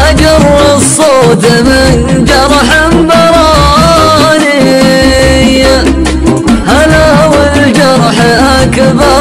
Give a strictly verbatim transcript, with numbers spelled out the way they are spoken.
أجر الصوت من جرح براني، هلا والجرح أكبر